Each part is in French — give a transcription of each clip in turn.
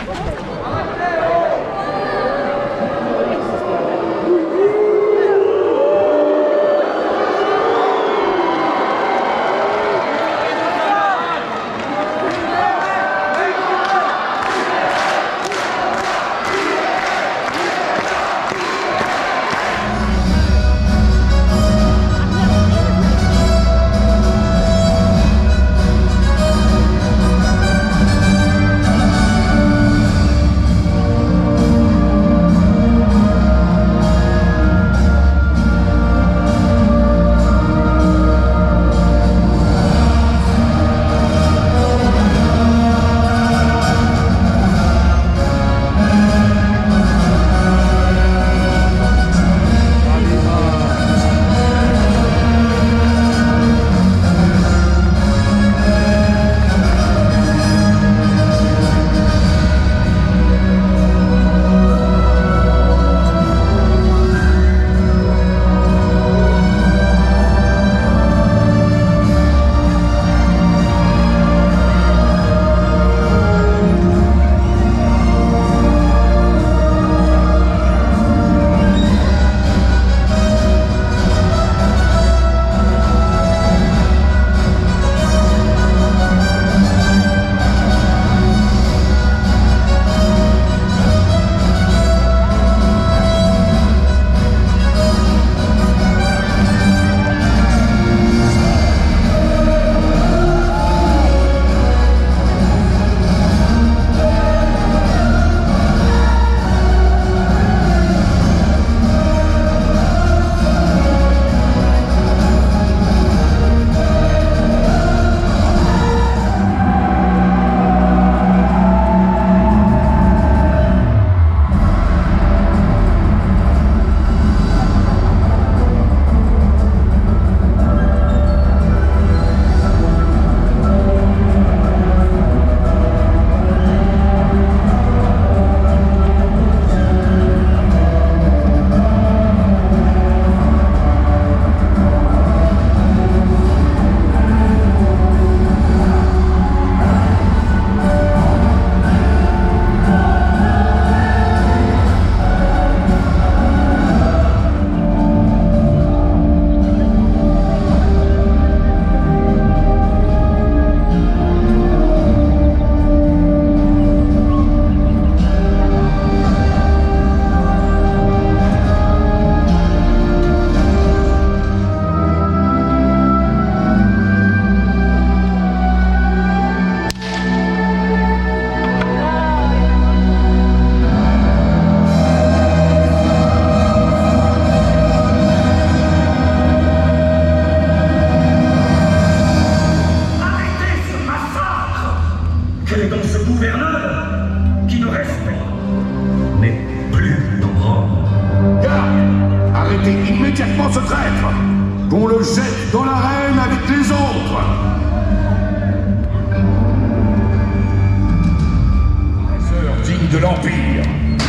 qu'on le jette dans l'arène avec les autres. Sœur digne de l'Empire.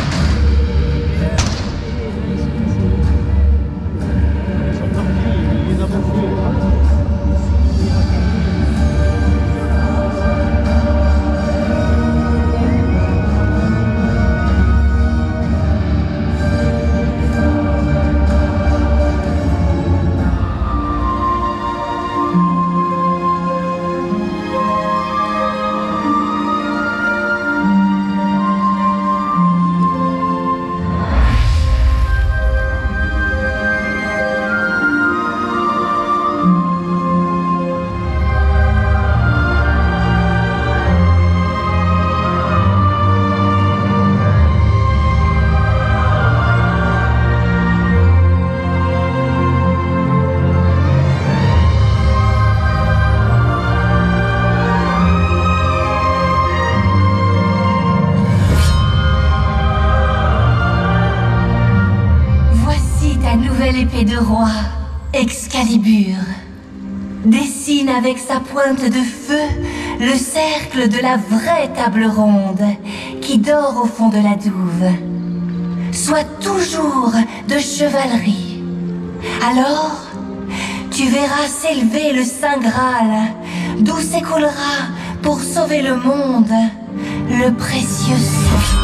Épée de roi, Excalibur, dessine avec sa pointe de feu le cercle de la vraie table ronde qui dort au fond de la douve. Sois toujours de chevalerie. Alors, tu verras s'élever le Saint Graal, d'où s'écoulera pour sauver le monde le précieux sang.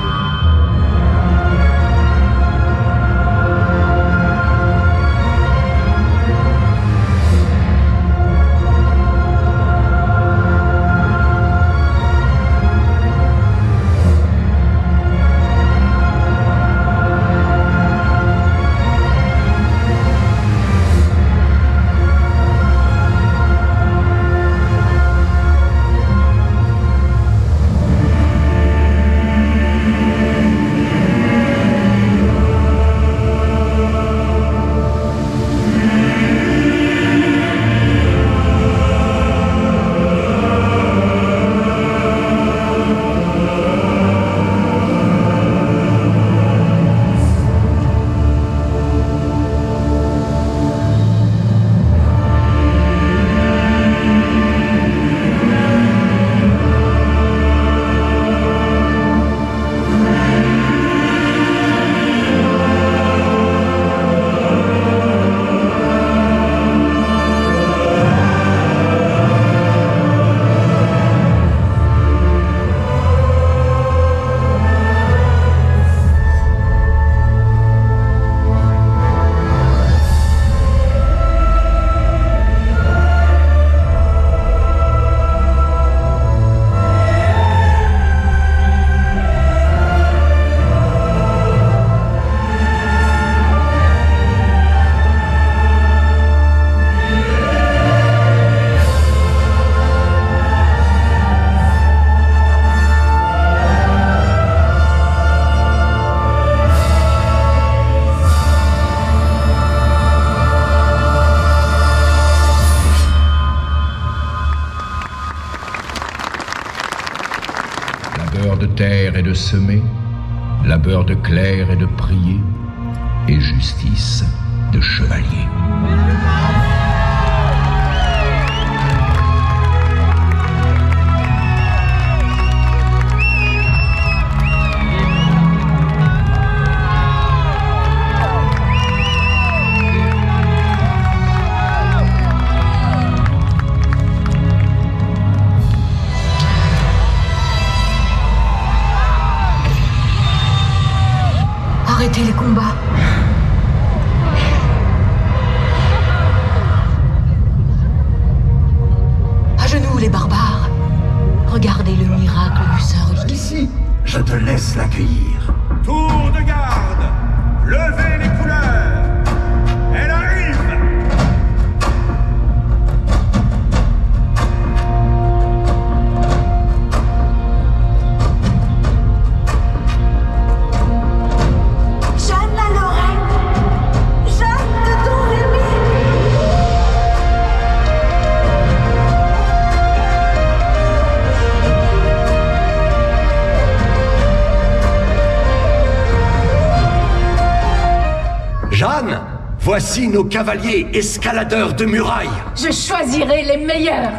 Labeur de terre et de semer, labeur de clerc et de prier, et justice de chevalier. Arrêtez les combats. À genoux, les barbares. Regardez le miracle du Saint relique. Ici, je te laisse l'accueillir. Tour de garde, levez les couleurs. Elle arrive. Jeanne, voici nos cavaliers escaladeurs de murailles. Je choisirai les meilleurs.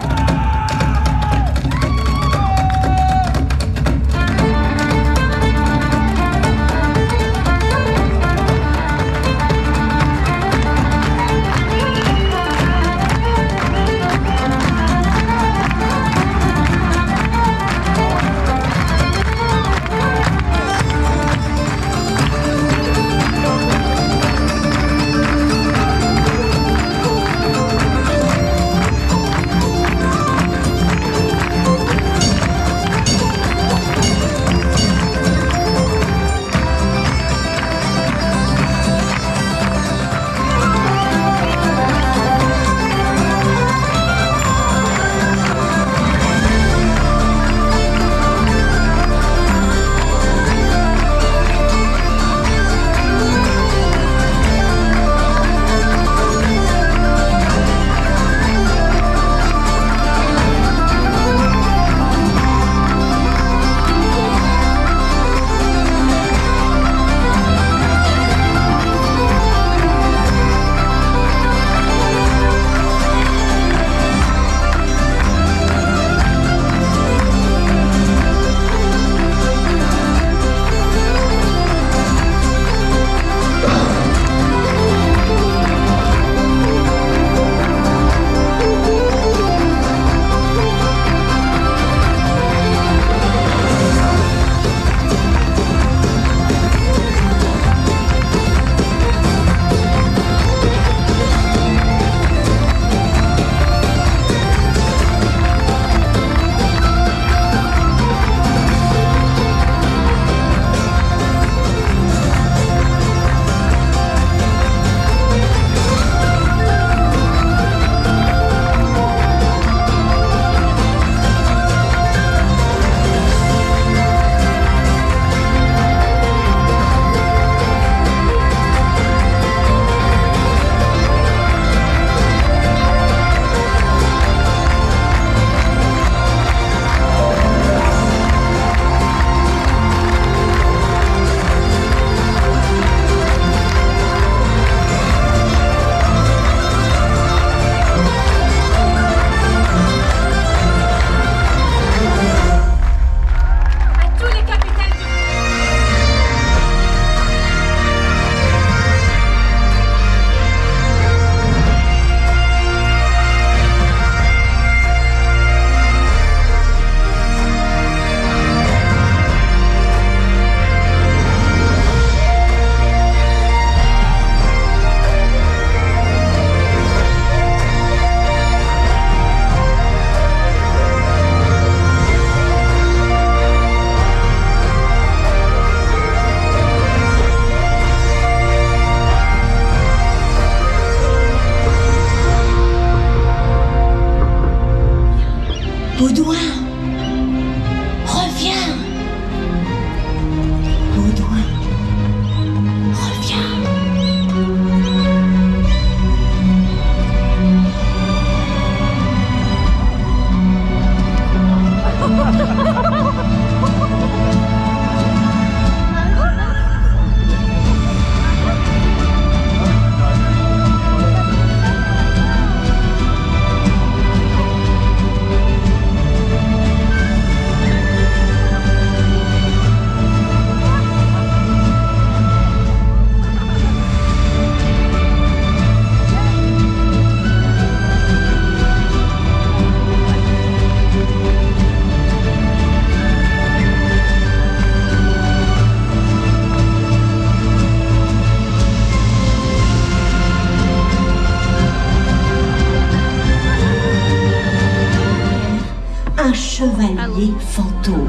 alliés fantômes.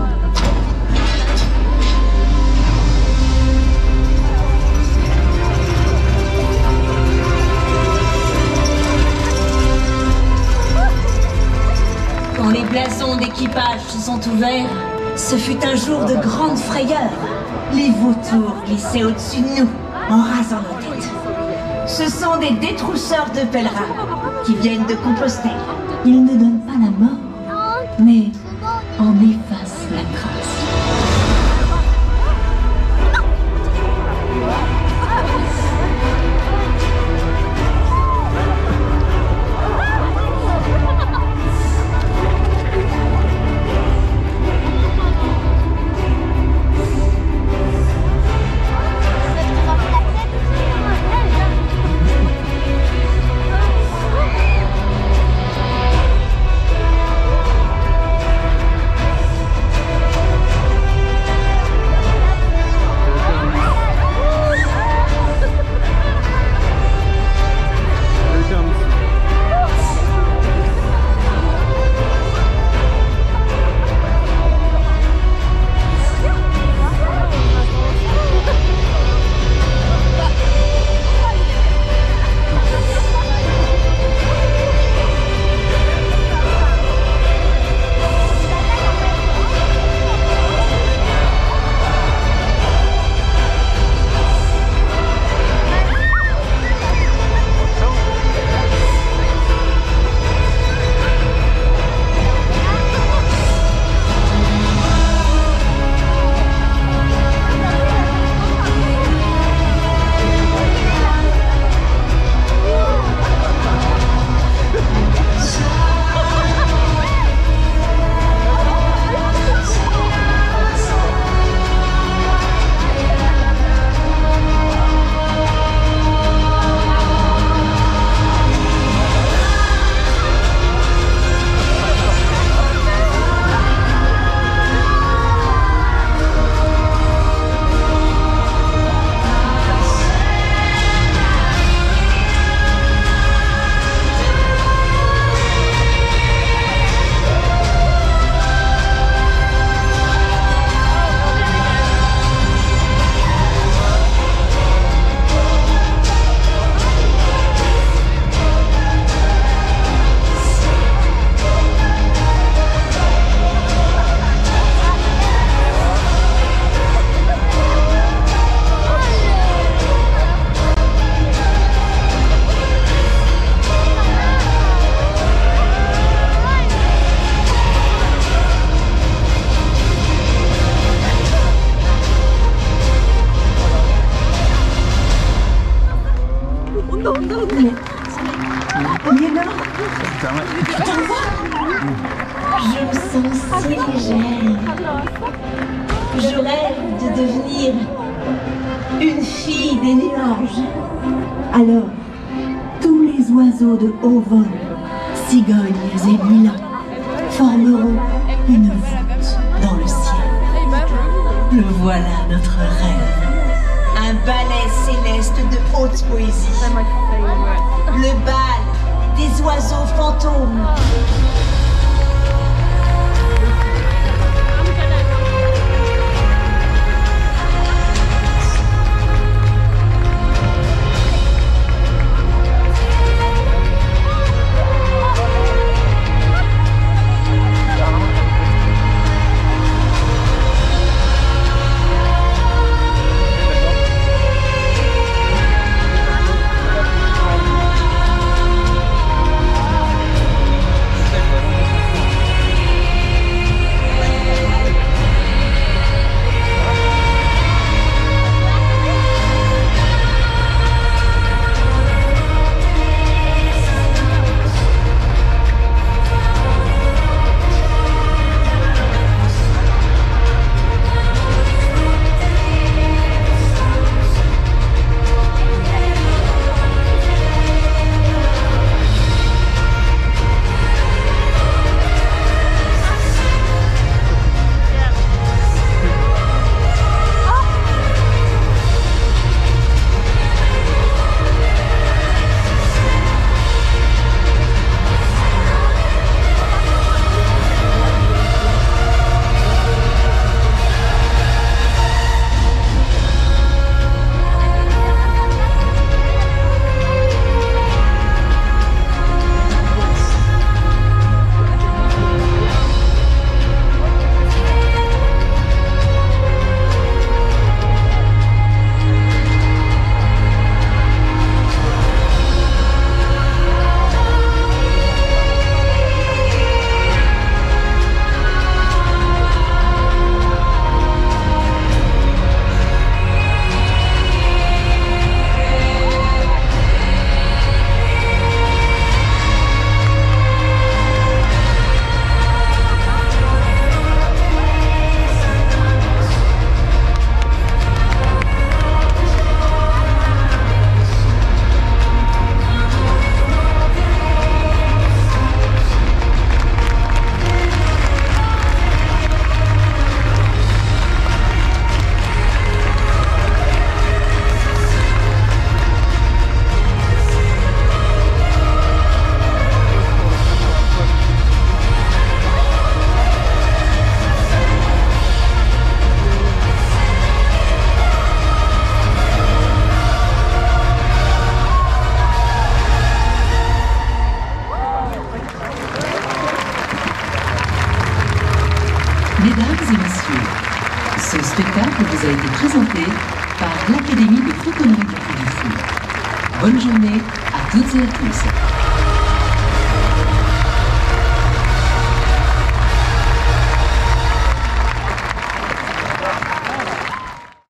Quand les blasons d'équipage se sont ouverts, ce fut un jour de grande frayeur. Les vautours glissaient au-dessus de nous, en rasant nos têtes. Ce sont des détrousseurs de pèlerins qui viennent de Compostelle. Ils ne donnent pas la mort, mais en effacent la trace. Je me sens si légère. Je rêve de devenir une fille des nuages. Alors, tous les oiseaux de haut vol, cigognes et milans, formeront une voûte dans le ciel. Le voilà notre rêve. Un ballet céleste de haute poésie. Le bal des oiseaux fantômes. vous a été présenté par l'Académie de Fauconnerie du Puy du Fou. Bonne journée à toutes et à tous.